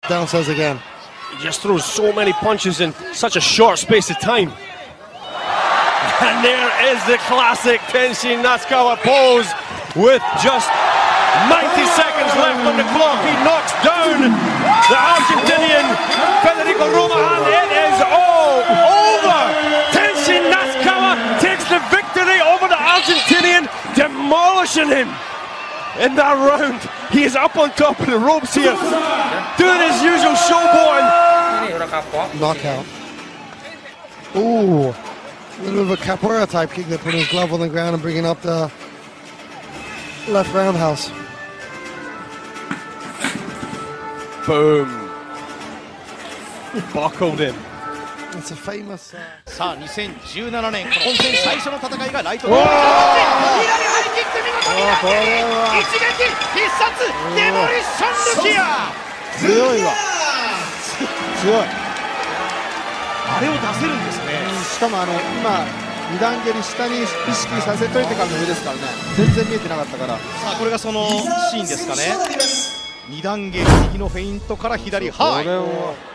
Downstairs again. He just throws so many punches in such a short space of time. And there is the classic Tenshin Nasukawa pose with just 90 seconds left on the clock. He knocks down the Argentinian Federico Romahan. It is all over. Tenshin Nasukawa takes the victory over the Argentinian, demolishing him in that round. He is up on top of the ropes here, doing his usual showboating. Knockout. Ooh, a little bit of a capoeira type kick. They're putting his glove on the ground and bringing up the left roundhouse. Boom. Buckled him. It's a famous. さあ2017年本戦最初の戦いがライトおー左ハイキック見事に投げ一撃必殺デモリッションルキア強いわ。強い。 あれを出せるんですね。 しかも今二段蹴り下に意識させといてからの上ですからね。全然見えてなかったから。 さあこれがそのシーンですかね。二段蹴り右のフェイントから左ハイ。